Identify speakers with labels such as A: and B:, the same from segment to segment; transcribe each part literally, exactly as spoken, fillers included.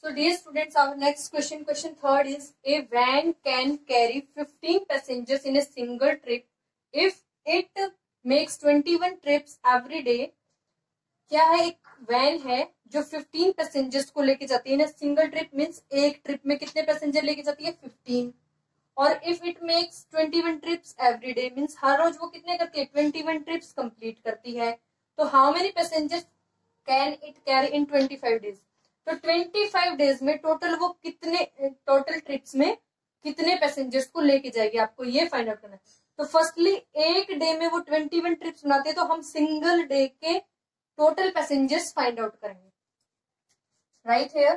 A: So dear students, our next question, question third is, a van can carry fifteen passengers in a single trip if it makes twenty-one trips every day. क्या है, एक van है जो fifteen passengers को लेके जाती है ना सिंगल ट्रिप, मीन्स एक ट्रिप में कितने पैसेंजर लेके जाती है, फिफ्टीन. और if it makes twenty one trips every day, means हर रोज वो कितने करती है, ट्वेंटी वन ट्रिप्स कंप्लीट करती है. तो how many passengers can it carry in twenty five days. तो ट्वेंटी फाइव डेज में टोटल वो कितने, टोटल ट्रिप्स में कितने पैसेंजर्स को लेके जाएगी, आपको ये फाइंड आउट करना है. तो फर्स्टली एक डे में वो ट्वेंटी वन ट्रिप्स बनाते हैं, तो हम सिंगल डे के टोटल पैसेंजर्स फाइंड आउट करेंगे. Right here,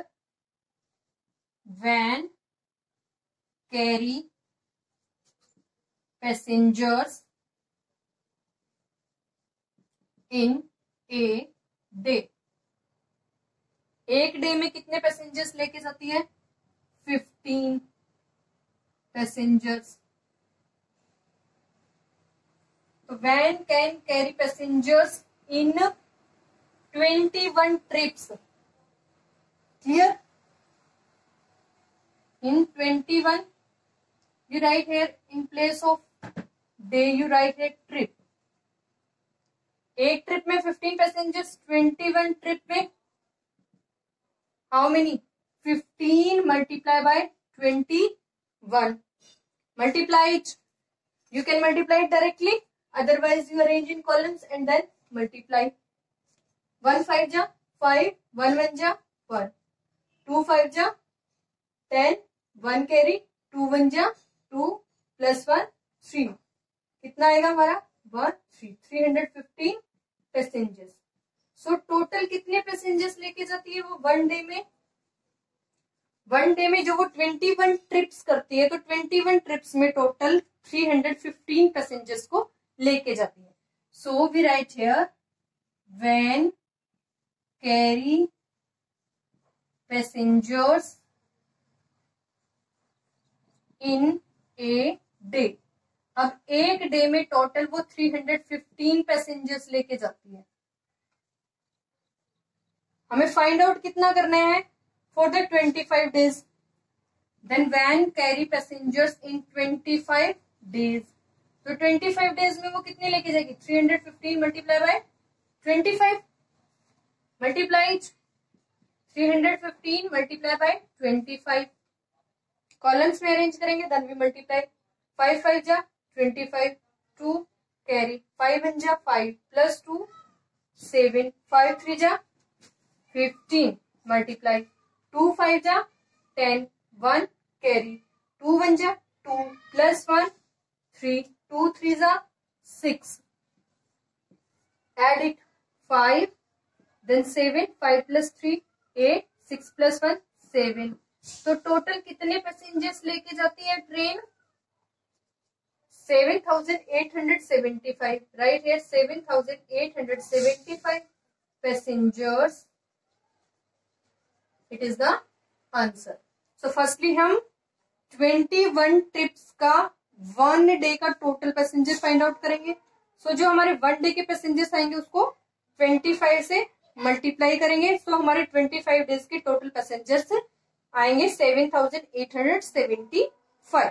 A: van carry passengers in a day. एक डे में कितने पैसेंजर्स लेके जाती है, फिफ्टीन पैसेंजर्स. तो van can carry passengers in twenty one trips. Clear, in twenty one you write here in place of day you write here trip. एक trip में fifteen passengers, twenty one trip में how many, fifteen multiply by twenty one. Multiply it, you can multiply it directly, otherwise you arrange in columns and then multiply. One five जा five, one one जा one, two five जा ten, one carry, two one जा two, plus one three. कितना आएगा हमारा, one three, three hundred fifteen passengers. So total कितने passengers लेके जाती है वो वन डे में. वन डे में जो वो ट्वेंटी वन ट्रिप्स करती है, तो ट्वेंटी वन ट्रिप्स में total three hundred fifteen passengers को लेके जाती है. सो we write here, van carry passengers in a day. अब एक डे में टोटल वो थ्री हंड्रेड फिफ्टीन पैसेंजर्स लेके जाती है. हमें फाइंड आउट कितना करना है for the twenty five days. Then van carry passengers in twenty five days. तो ट्वेंटी फाइव डेज में वो कितने लेके जाएगी, three hundred fifteen multiply by twenty five, multiply three hundred fifteen multiply by twenty five. Columns में arrange करेंगे, then we multiply. Five five जा twenty five, two carry, five one जा five, plus two seven, five three जा fifteen multiply, two five जा ten, one carry, two one जा two, plus one three, two three जा six, add it five, then seven, five plus three eight, six plus one seven. तो total कितने passengers लेके जाती है train, seven thousand eight hundred seventy five. Right here, seven thousand eight hundred seventy five passengers. It is the answer. So firstly हम twenty one trips का one day का total passenger find out करेंगे. So so, जो हमारे one day के passengers आएंगे उसको twenty five से मल्टीप्लाई करेंगे. सो so, हमारे ट्वेंटी फाइव डेज के टोटल पैसेंजर्स आएंगे seven thousand eight hundred seventy five.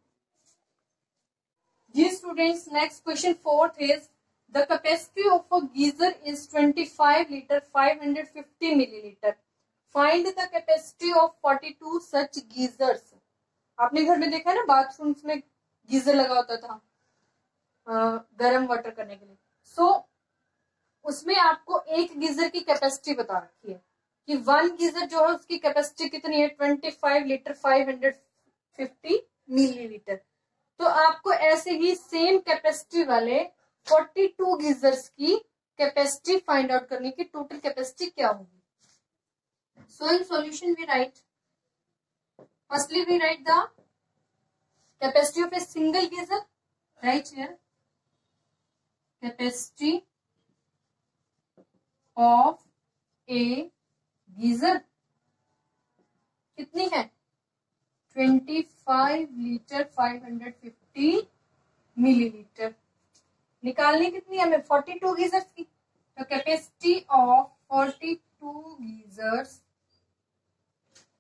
A: जी students, next question fourth is, the capacity of a geyser is twenty five litre five hundred fifty millilitre. Find the capacity of forty two such geysers. आपने घर में देखा है ना, bathrooms में geyser लगा होता था गर्म वाटर करने के लिए. सो so, उसमें आपको एक गीजर की कैपेसिटी बता रखी है कि वन गीजर जो है उसकी कैपेसिटी कितनी है, twenty five litre five hundred fifty millilitre. तो आपको ऐसे ही सेम कैपेसिटी वाले फोर्टी टू गीजर्स की कैपेसिटी फाइंड आउट करने की, टोटल कैपेसिटी क्या होगी. So in solution we write, firstly we write the capacity of a single geyser. Right here, capacity of a geyser कितनी है, twenty five litre five hundred fifty millilitre. निकालनी कितनी है हमें, फोर्टी टू गीजर्स की. तो capacity of forty two geysers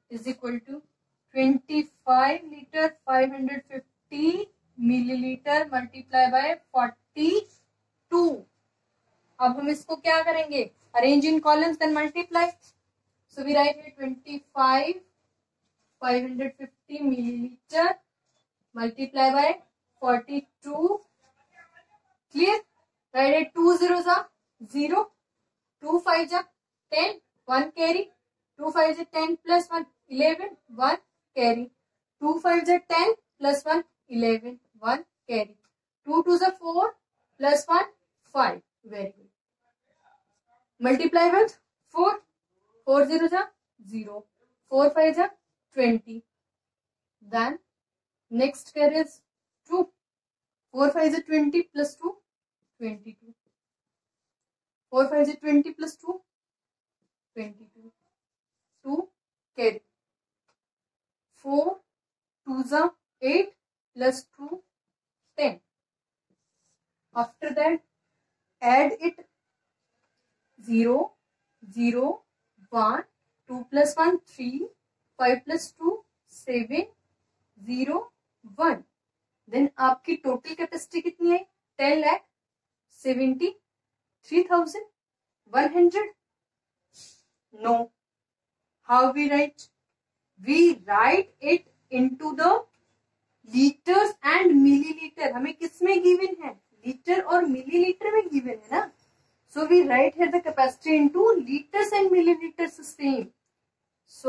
A: is equal to twenty five litre five hundred fifty millilitre multiply by forty two. अब हम इसको क्या करेंगे, arrange in columns then multiply. So we write here twenty five five hundred fifty millilitre multiply by forty two. Clear? Right, two zero जा zero, two five जा ten, one carry, two five जा ten plus one eleven, one carry, two five जा ten plus one eleven, one carry, two two जा four plus one five. Very good. Multiply with four, four zero जा zero, four five जा twenty, then next carry is two, four five जा twenty plus two twenty two, four five जा twenty plus two twenty two, two carry, four two जा eight plus two ten. After that add it, zero, zero, one, two plus one, three, five plus two, seven, zero, one. Then आपकी total capacity कितनी है, ten lakh seventy three thousand one hundred. No, how we write, we write it into the litres and millilitre. हमें किसमें given है, litre और millilitre में given है ना। So we write here the capacity into litres and millilitres same. So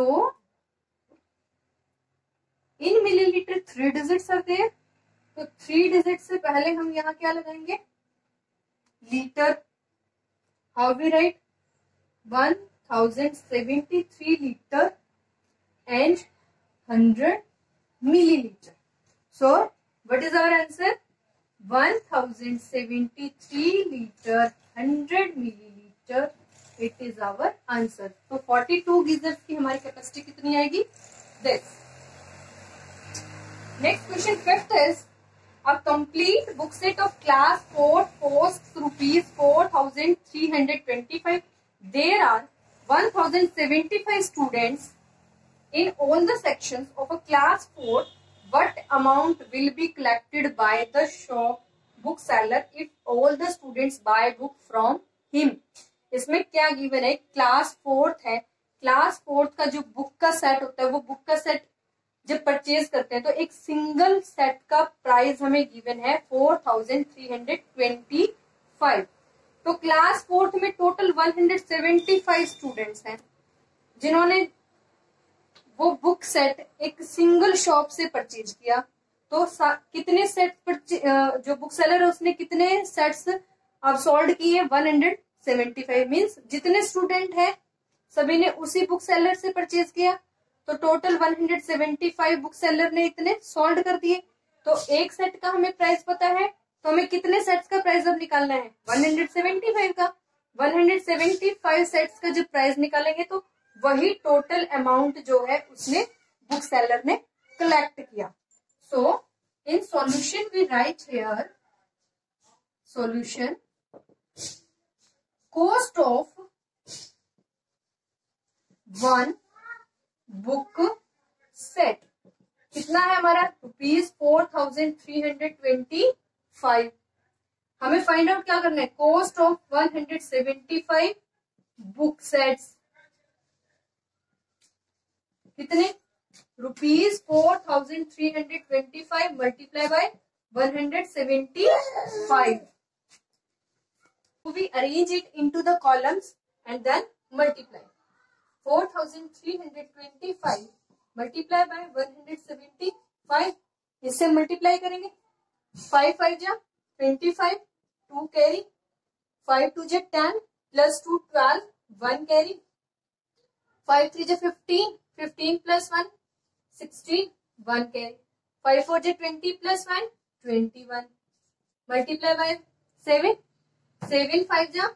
A: in millilitre three digits are there, तो three digit से पहले हम यहाँ क्या लगाएंगे, litre. How we write, one thousand seventy three litre and hundred millilitre. So what is our answer, one thousand seventy three litre hundred millilitre, it is our answer. तो forty two geysers की हमारी कैपेसिटी कितनी आएगी, this. Next question fifth is, a complete book set of class four cost rupees four thousand three hundred twenty five. There are one thousand seventy five students in all the sections of a class four. What amount will be collected by the shop bookseller if all the students buy book from him? इसमें क्या given है, class fourth है, class fourth का जो book का set होता है वो बुक का सेट जब परचेज करते हैं तो एक सिंगल सेट का प्राइस हमें गिवन है four thousand three hundred twenty five. तो क्लास फोर्थ में total one hundred seventy five students हैं जिन्होंने वो बुक सेट एक सिंगल शॉप से परचेज किया। तो कितने सेट जो बुक सेलर है उसने कितने सेट्स अब सोल्ड किए, one hundred seventy five. Means जितने स्टूडेंट है सभी ने उसी बुक सेलर से परचेज किया, तो total one hundred seventy five book seller ने इतने सोल्ड कर दिए। तो एक सेट का हमें प्राइस पता है, तो हमें कितने सेट्स का प्राइस अब निकालना है, वन हंड्रेड सेवेंटी फाइव का। One hundred seventy five sets का जब प्राइस निकालेंगे तो वही टोटल अमाउंट जो है उसने बुक सेलर ने कलेक्ट किया। So in solution we write here, solution cost of one book set कितना है हमारा, rupees four thousand three hundred twenty five. हमें फाइंड आउट क्या करना है, cost of one hundred seventy five book sets कितने, rupees four thousand three hundred twenty five multiply by one hundred seventy five. We arrange it into the columns and then multiply. four thousand three hundred twenty-five multiply by one hundred seventy-five, इससे multiply करेंगे, five five जा twenty five, two carry, five two जा ten plus two twelve, one carry, five three जा fifteen, fifteen plus one sixteen, one carry, five four जा twenty plus one twenty one, multiply by seven, seven five जा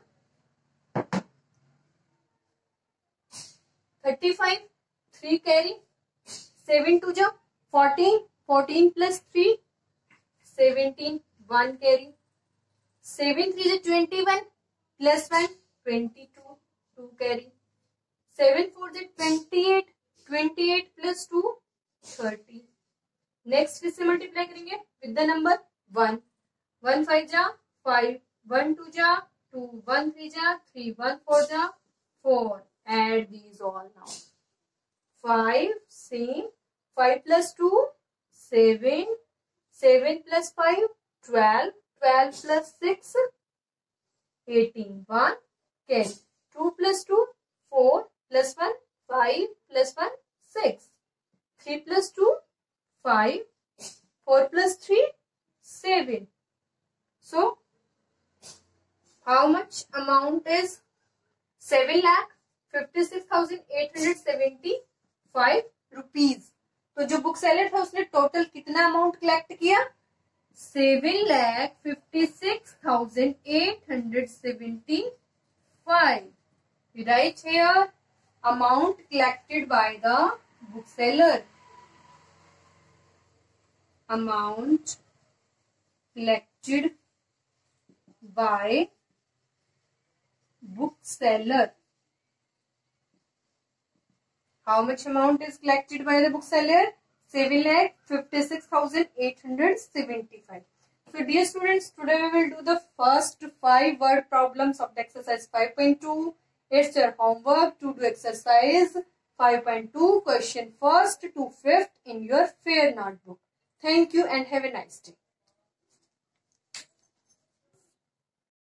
A: thirty five, three carry, seven two जा fourteen, fourteen plus three seventeen, one carry, seven three जा twenty one plus one twenty two, two carry, seven four जा twenty eight, twenty eight plus two thirty. Next किससे multiply करेंगे? With the number one. One five जा five, one two जा two, one three जा three, one four जा four. Add these all now. five, same. five plus two, seven. seven plus five, twelve. twelve plus six, eighteen. one, carry. two plus two, four. Plus one, five. Plus one, six. three plus two, five. four plus three, seven. So, how much amount is seven lakh fifty six thousand eight hundred seventy five rupees. तो जो bookseller था उसने total कितना amount collect किया? Seven lakh fifty six thousand eight hundred seventy five. Right here amount collected by the bookseller. Amount collected by bookseller. How much amount is collected by the bookseller? seven lakh fifty-six thousand eight hundred seventy-five. So dear students, today we will do the first five word problems of the exercise five point two. It's your homework to do exercise five point two, question first to fifth in your fair notebook. Thank you and have a nice day.